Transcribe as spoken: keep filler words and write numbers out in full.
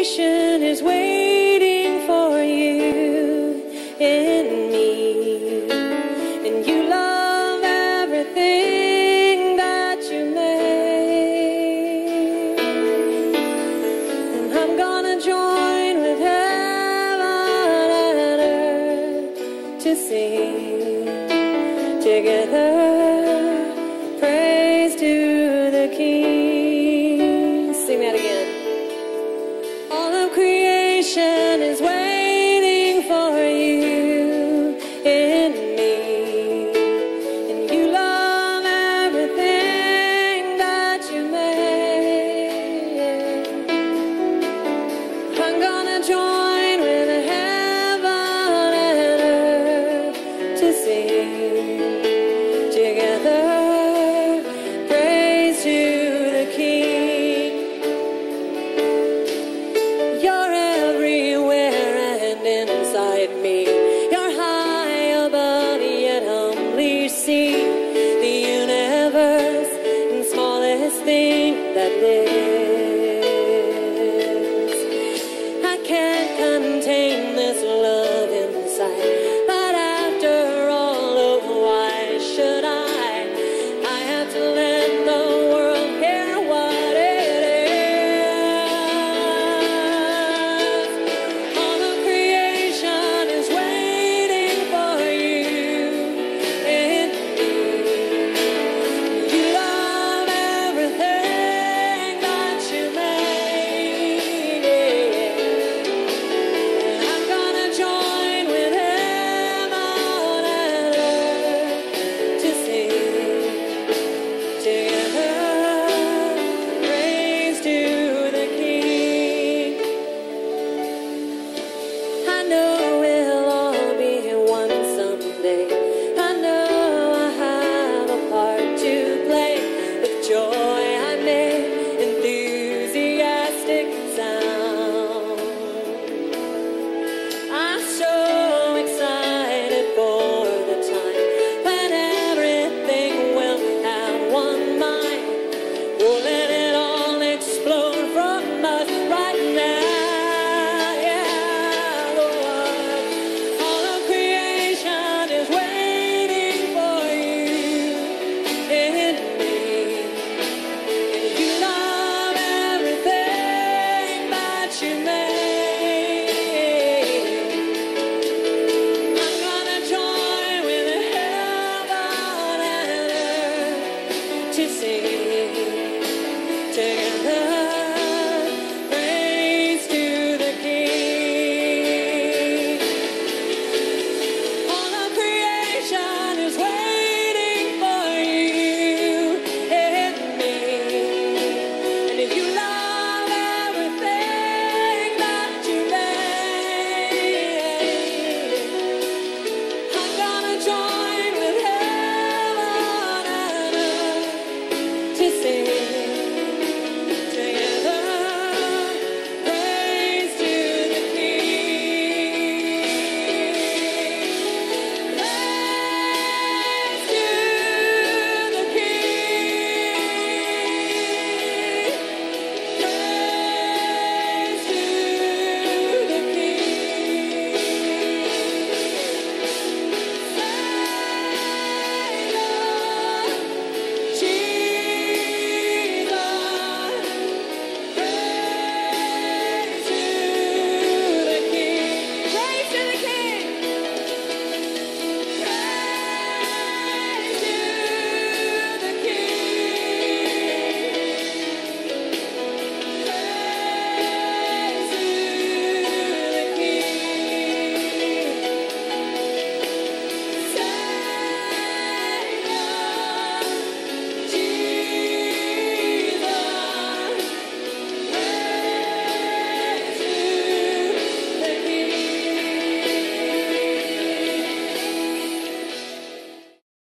creation is waiting for you in me, and you love everything that you made, and I'm gonna join with heaven and earth to sing together praise to the King. Sing that again. All of creation is waiting for you in me, and you love everything that you made. I'm gonna join with heaven and earth to sing together praise to the King. You're everywhere and inside me. You're high above, yet humbly see the universe and smallest thing that lives.